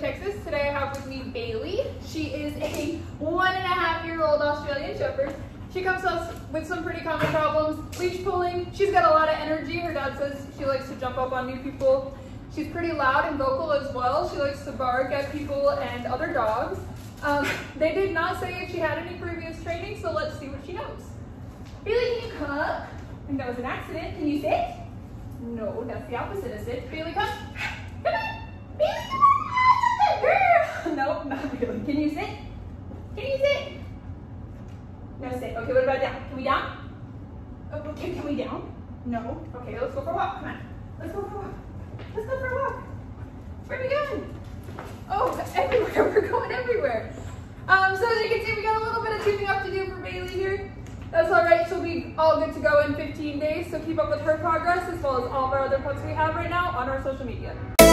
Texas. Today I have with me Bailey. She is a 1.5-year-old Australian Shepherd. She comes to us with some pretty common problems. Leash pulling. She's got a lot of energy. Her dad says she likes to jump up on new people. She's pretty loud and vocal as well. She likes to bark at people and other dogs. They did not say if she had any previous training, so let's see what she knows. Bailey, can you come? I think that was an accident. Can you sit? No, that's the opposite of sit. Bailey, come. Come on. Bailey, come on. Girl. Nope, not Bailey. Can you sit? Can you sit? No sit. Okay, what about down? Can we down? Oh, okay, can we down? No. Okay, let's go for a walk. Come on. Let's go for a walk. Let's go for a walk. Where are we going? Oh, everywhere. We're going everywhere. So as you can see, we got a little bit of tuning up to do for Bailey here. That's all right. She'll be all good to go in 15 days. So keep up with her progress as well as all of our other pups we have right now on our social media.